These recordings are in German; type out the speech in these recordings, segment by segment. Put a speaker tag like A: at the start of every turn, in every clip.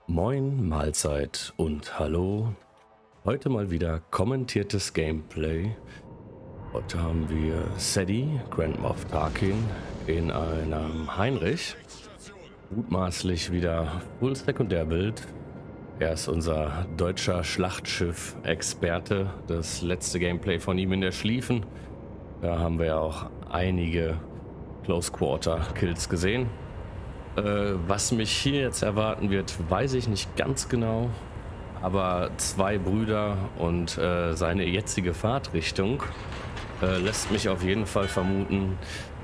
A: Moin, Mahlzeit und hallo. Heute mal wieder kommentiertes Gameplay. Heute haben wir Seti, Grand Moff Tarkin, in einem Heinrich. Mutmaßlich wieder Full Sekundärbild. Er ist unser deutscher Schlachtschiff-Experte. Das letzte Gameplay von ihm in der Schlieffen. Da haben wir ja auch einige Close Quarter Kills gesehen. Was mich hier jetzt erwarten wird, weiß ich nicht ganz genau. Aber zwei Brüder und seine jetzige Fahrtrichtung lässt mich auf jeden Fall vermuten,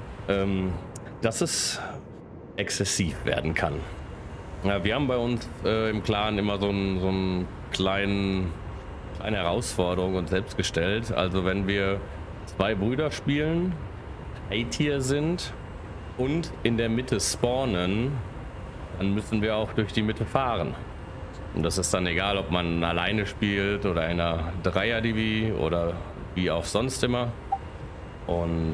A: dass es exzessiv werden kann. Ja, wir haben bei uns im Clan immer so einen kleine Herausforderung uns selbst gestellt. Also wenn wir zwei Brüder spielen, A-Tier sind und in der Mitte spawnen, dann müssen wir auch durch die Mitte fahren. Und das ist dann egal, ob man alleine spielt oder in einer Dreier-Divi oder wie auch sonst immer. Und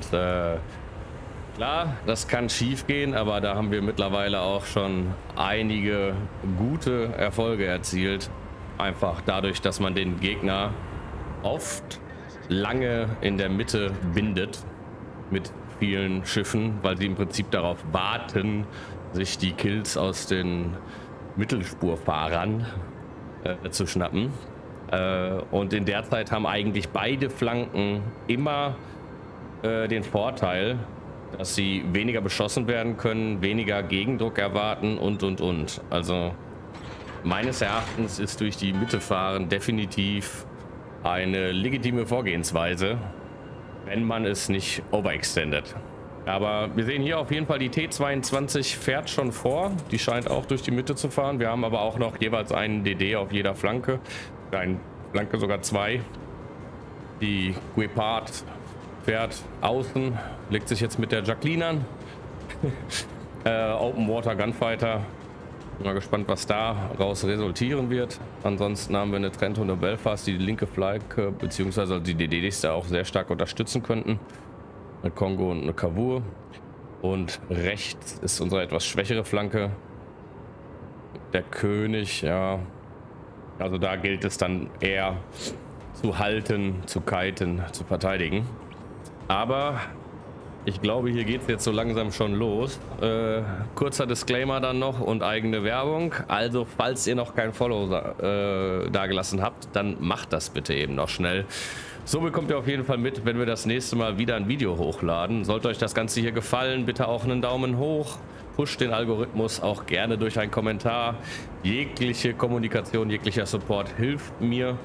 A: klar, das kann schief gehen, aber da haben wir mittlerweile auch schon einige gute Erfolge erzielt. Einfach dadurch, dass man den Gegner oft lange in der Mitte bindet mit vielen Schiffen, weil sie im Prinzip darauf warten, sich die Kills aus den Mittelspurfahrern zu schnappen. Und in der Zeit haben eigentlich beide Flanken immer den Vorteil, dass sie weniger beschossen werden können, weniger Gegendruck erwarten und. Also meines Erachtens ist durch die Mitte fahren definitiv eine legitime Vorgehensweise, wenn man es nicht overextendet. Aber wir sehen hier auf jeden Fall, die T22 fährt schon vor. Die scheint auch durch die Mitte zu fahren. Wir haben aber auch noch jeweils einen DD auf jeder Flanke. Eine Flanke sogar zwei. Die Guepard fährt außen, legt sich jetzt mit der Jacqueline an. Open Water Gunfighter. Mal gespannt, was daraus resultieren wird. Ansonsten haben wir eine Trento und eine Belfast, die linke Flanke bzw. die DDs da auch sehr stark unterstützen könnten. Eine Kongo und eine Cavour. Und rechts ist unsere etwas schwächere Flanke. Der König, ja. Also da gilt es dann eher zu halten, zu kiten, zu verteidigen. Aber ich glaube, hier geht es jetzt so langsam schon los. Kurzer Disclaimer dann noch und eigene Werbung. Also, falls ihr noch kein Follow dagelassen habt, dann macht das bitte eben noch schnell. So bekommt ihr auf jeden Fall mit, wenn wir das nächste Mal wieder ein Video hochladen. Sollte euch das Ganze hier gefallen, bitte auch einen Daumen hoch. Pusht den Algorithmus auch gerne durch einen Kommentar. Jegliche Kommunikation, jeglicher Support hilft mir.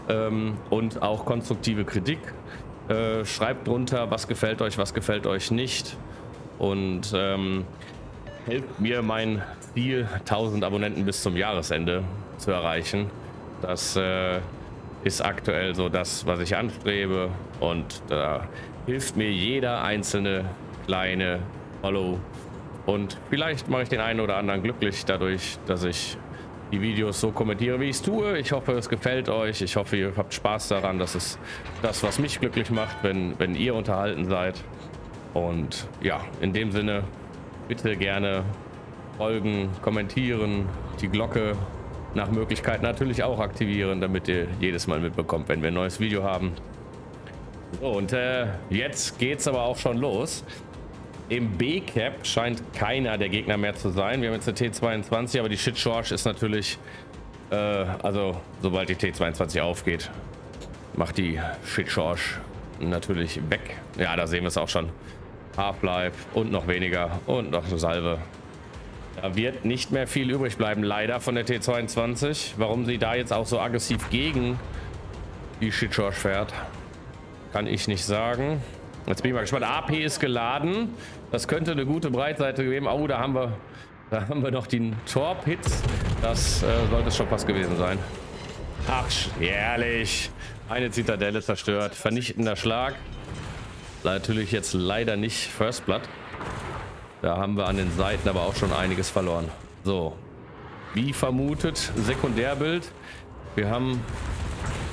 A: Und auch konstruktive Kritik. Schreibt drunter, was gefällt euch nicht, und helft mir, mein Ziel 1000 Abonnenten bis zum Jahresende zu erreichen. Das ist aktuell so das, was ich anstrebe, und da hilft mir jeder einzelne kleine Follow, und vielleicht mache ich den einen oder anderen glücklich dadurch, dass ich die Videos so kommentiere, wie ich es tue. Ich hoffe, es gefällt euch. Ich hoffe, ihr habt Spaß daran. Das ist das, was mich glücklich macht, wenn ihr unterhalten seid. Und ja, in dem Sinne, bitte gerne folgen, kommentieren, die Glocke nach Möglichkeit natürlich auch aktivieren, damit ihr jedes Mal mitbekommt, wenn wir ein neues Video haben. So, und jetzt geht's aber auch schon los. Im B-Cap scheint keiner der Gegner mehr zu sein. Wir haben jetzt eine T22, aber die Shit-Charge ist natürlich, also sobald die T22 aufgeht, macht die Shit-Charge natürlich weg. Ja, da sehen wir es auch schon. Half-Life und noch weniger und noch eine Salve. Da wird nicht mehr viel übrig bleiben, leider, von der T22. Warum sie da jetzt auch so aggressiv gegen die Shit-Charge fährt, kann ich nicht sagen. Jetzt bin ich mal gespannt. AP ist geladen. Das könnte eine gute Breitseite geben. Oh, da haben wir noch den Torp-Hits. Das sollte es schon fast gewesen sein. Ach, herrlich. Eine Zitadelle zerstört. Vernichtender Schlag. Natürlich jetzt leider nicht First Blood. Da haben wir an den Seiten aber auch schon einiges verloren. So. Wie vermutet, Sekundärbild. Wir haben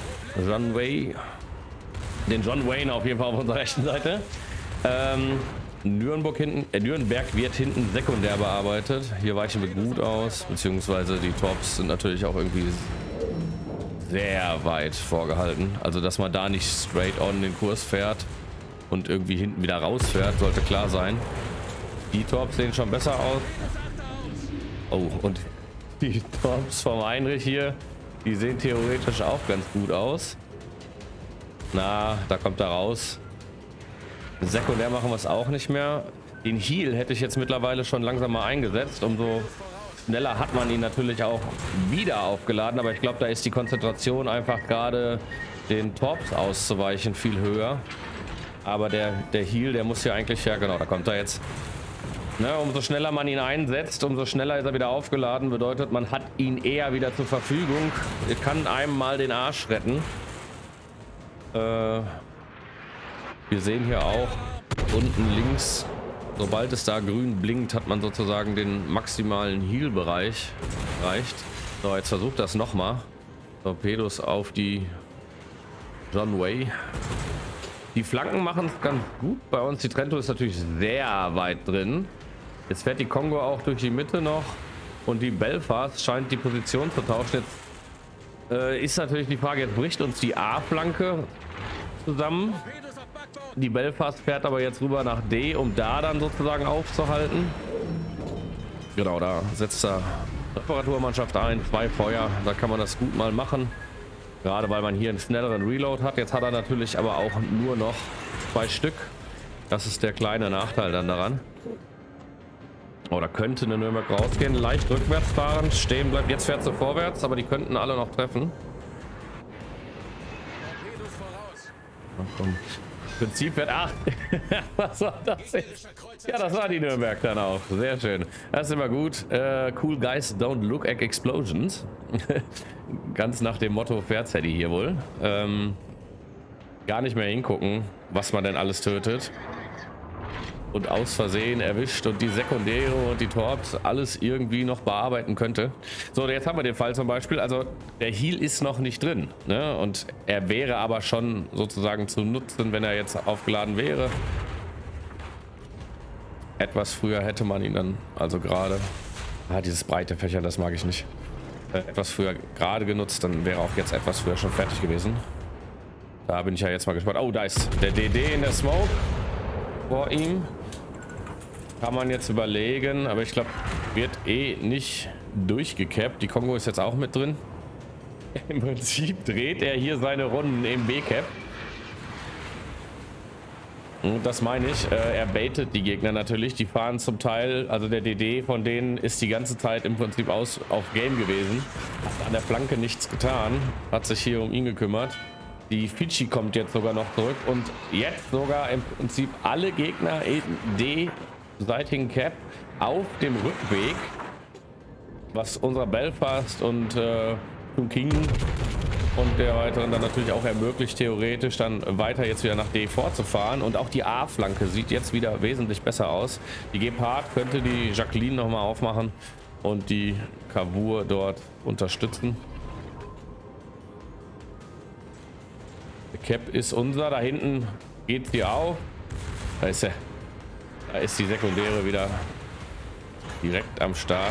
A: John Wayne. Den John Wayne auf jeden Fall auf unserer rechten Seite. Nürnberg wird hinten sekundär bearbeitet. Hier weichen wir gut aus, beziehungsweise die Torps sind natürlich auch irgendwie sehr weit vorgehalten. Also dass man da nicht straight on den Kurs fährt und irgendwie hinten wieder rausfährt, sollte klar sein. Die Torps sehen schon besser aus. Oh, und die Torps vom Heinrich hier, die sehen theoretisch auch ganz gut aus. Na, da kommt er raus. Sekundär machen wir es auch nicht mehr. Den Heal hätte ich jetzt mittlerweile schon langsam mal eingesetzt. Umso schneller hat man ihn natürlich auch wieder aufgeladen. Aber ich glaube, da ist die Konzentration einfach gerade den Torps auszuweichen viel höher. Aber der Heal, der muss ja eigentlich, ja genau, da kommt er jetzt. Ne, umso schneller man ihn einsetzt, umso schneller ist er wieder aufgeladen. Bedeutet, man hat ihn eher wieder zur Verfügung. Kann einem mal den Arsch retten. Wir sehen hier auch unten links, sobald es da grün blinkt, hat man sozusagen den maximalen Heal-Bereich erreicht. So, jetzt versucht das nochmal. Torpedos auf die John Way. Die Flanken machen es ganz gut bei uns. Die Trento ist natürlich sehr weit drin. Jetzt fährt die Kongo auch durch die Mitte noch und die Belfast scheint die Position zu tauschen. Jetzt ist natürlich die Frage, jetzt bricht uns die A-Flanke zusammen. Die Belfast fährt aber jetzt rüber nach D, um da dann sozusagen aufzuhalten. Genau, da setzt er Reparaturmannschaft ein, 2 Feuer, da kann man das gut mal machen. Gerade weil man hier einen schnelleren Reload hat. Jetzt hat er natürlich aber auch nur noch 2 Stück. Das ist der kleine Nachteil dann daran. Oder könnte eine Nürnberg rausgehen, leicht rückwärts fahren, stehen bleibt. Jetzt fährt sie vorwärts, aber die könnten alle noch treffen. Ach, komm. Prinzip wird 8. Was war das jetzt? Ja, das war die Nürnberg dann auch. Sehr schön. Das ist immer gut. Cool guys don't look at explosions. Ganz nach dem Motto fährt Sadie hier wohl. Gar nicht mehr hingucken, was man denn alles tötet. Und aus Versehen erwischt und die Sekundäre und die Torps alles irgendwie noch bearbeiten könnte. So, jetzt haben wir den Fall zum Beispiel. Also der Heal ist noch nicht drin, ne? Und er wäre aber schon sozusagen zu nutzen, wenn er jetzt aufgeladen wäre. Etwas früher hätte man ihn dann, also gerade, dieses breite Fächer, das mag ich nicht. Etwas früher gerade genutzt, dann wäre auch jetzt etwas früher schon fertig gewesen. Da bin ich ja jetzt mal gespannt. Oh, da ist der DD in der Smoke vor ihm. Kann man jetzt überlegen, aber ich glaube, wird eh nicht durchgecappt. Die Kongo ist jetzt auch mit drin. Im Prinzip dreht er hier seine Runden im B-Cap. Und das meine ich, er baitet die Gegner natürlich. Die fahren zum Teil, also der DD von denen ist die ganze Zeit im Prinzip auf Game gewesen. Hat an der Flanke nichts getan, hat sich hier um ihn gekümmert. Die Fidschi kommt jetzt sogar noch zurück und jetzt sogar im Prinzip alle Gegner in D-seitigen Cap auf dem Rückweg, was unser Belfast und King und der weiteren dann natürlich auch ermöglicht, theoretisch dann weiter jetzt wieder nach D vorzufahren. Und auch die A-Flanke sieht jetzt wieder wesentlich besser aus. Die Gepard könnte die Jacqueline noch mal aufmachen und die Cavour dort unterstützen. Cap ist unser, da hinten geht sie auf. Da ist die Sekundäre wieder direkt am Start.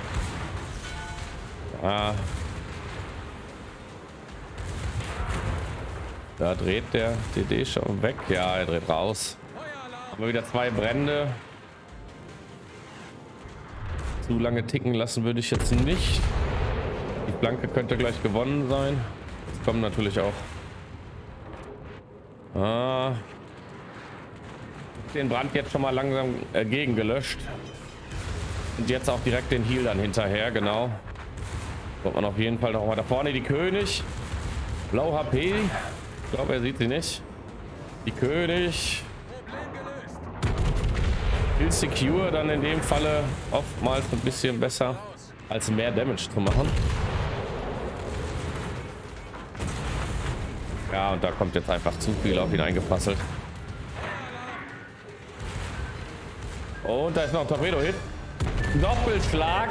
A: Da dreht der DD schon weg. Ja, er dreht raus. Haben wir wieder 2 Brände. Zu lange ticken lassen würde ich jetzt nicht. Die Flanke könnte gleich gewonnen sein. Jetzt kommen natürlich auch den Brand jetzt schon mal langsam gegengelöscht. Und jetzt auch direkt den Heal dann hinterher, genau. Kommt man auf jeden Fall noch mal da vorne. Die König. Blau HP. Ich glaube, er sieht sie nicht. Die König. Kill Secure dann in dem Falle oftmals ein bisschen besser, als mehr Damage zu machen. Ja, und da kommt jetzt einfach zu viel auf ihn eingepasselt. Und da ist noch ein Torpedo-Hit. Doppelschlag.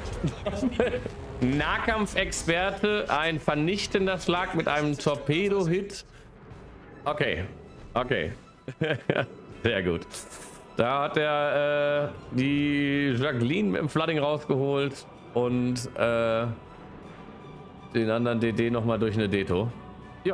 A: Nahkampfexperte, ein vernichtender Schlag mit einem Torpedo-Hit. Okay, okay. Sehr gut. Da hat er die Jacqueline mit dem Flooding rausgeholt und den anderen DD noch mal durch eine Deto. Ja.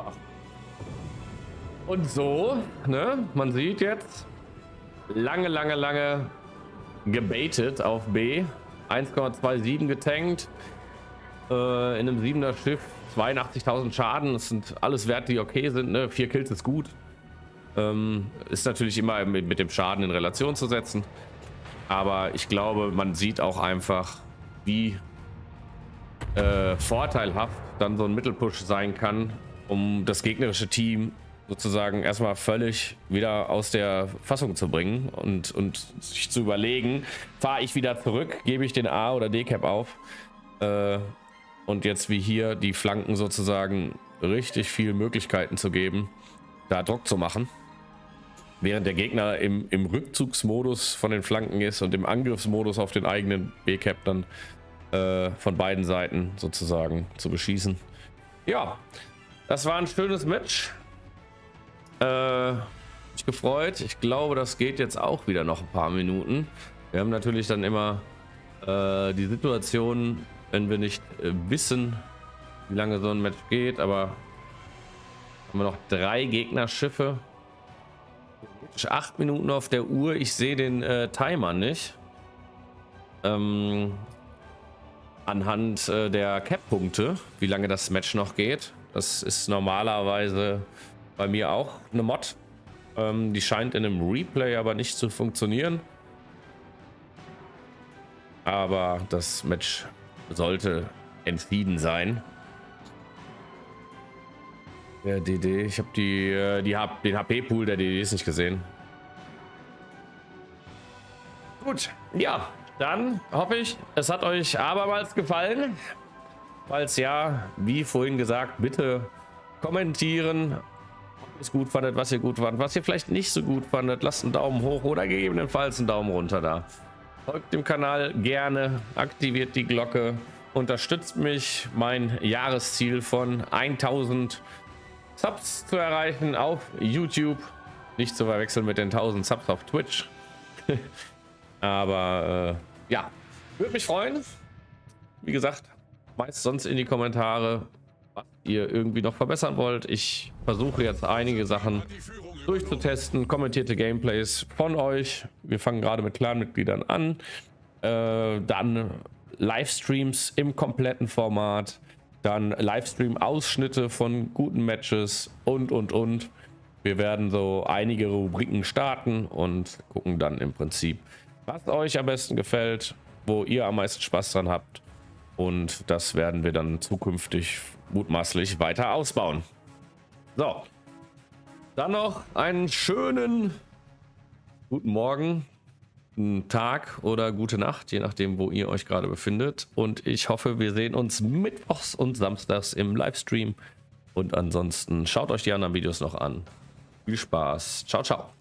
A: Und so, ne? Man sieht jetzt lange gebaitet auf B. 1,27 getankt. In einem 7er Schiff 82.000 Schaden. Das sind alles Werte, die okay sind. Ne? 4 Kills ist gut. Ist natürlich immer mit dem Schaden in Relation zu setzen. Aber ich glaube, man sieht auch einfach, wie vorteilhaft dann so ein Mittelpush sein kann, um das gegnerische Team sozusagen erstmal völlig wieder aus der Fassung zu bringen und sich zu überlegen, fahre ich wieder zurück, gebe ich den A oder D-Cap auf und jetzt wie hier die Flanken sozusagen richtig viele Möglichkeiten zu geben, da Druck zu machen, während der Gegner im Rückzugsmodus von den Flanken ist und im Angriffsmodus auf den eigenen B-Cap dann von beiden Seiten sozusagen zu beschießen. Ja, das war ein schönes Match. Mich gefreut. Ich glaube, das geht jetzt auch wieder noch ein paar Minuten. Wir haben natürlich dann immer die Situation, wenn wir nicht wissen, wie lange so ein Match geht, aber haben wir noch 3 Gegnerschiffe. 8 Minuten auf der Uhr. Ich sehe den Timer nicht. Anhand der Cap-Punkte, wie lange das Match noch geht. Das ist normalerweise bei mir auch eine Mod. Die scheint in einem Replay aber nicht zu funktionieren. Aber das Match sollte entschieden sein. Der DD, ich habe den HP-Pool der DDs nicht gesehen. Gut, ja, dann hoffe ich, es hat euch abermals gefallen. Falls ja, wie vorhin gesagt, bitte kommentieren, ob ihr es gut fandet, was ihr gut fandet, was ihr vielleicht nicht so gut fandet. Lasst einen Daumen hoch oder gegebenenfalls einen Daumen runter da. Folgt dem Kanal gerne, aktiviert die Glocke, unterstützt mich, mein Jahresziel von 1000 Subs zu erreichen auf YouTube. Nicht zu verwechseln mit den 1000 Subs auf Twitch. Aber ja, würde mich freuen. Wie gesagt, meist sonst in die Kommentare, was ihr irgendwie noch verbessern wollt. Ich versuche jetzt einige Sachen durchzutesten, kommentierte Gameplays von euch. Wir fangen gerade mit Clan-Mitgliedern an. Dann Livestreams im kompletten Format. Dann Livestream-Ausschnitte von guten Matches und. Wir werden so einige Rubriken starten und gucken dann im Prinzip, was euch am besten gefällt, wo ihr am meisten Spaß dran habt. Und das werden wir dann zukünftig mutmaßlich weiter ausbauen. So, dann noch einen schönen guten Morgen, guten Tag oder gute Nacht, je nachdem, wo ihr euch gerade befindet. Und ich hoffe, wir sehen uns mittwochs und samstags im Livestream. Und ansonsten schaut euch die anderen Videos noch an. Viel Spaß. Ciao, ciao.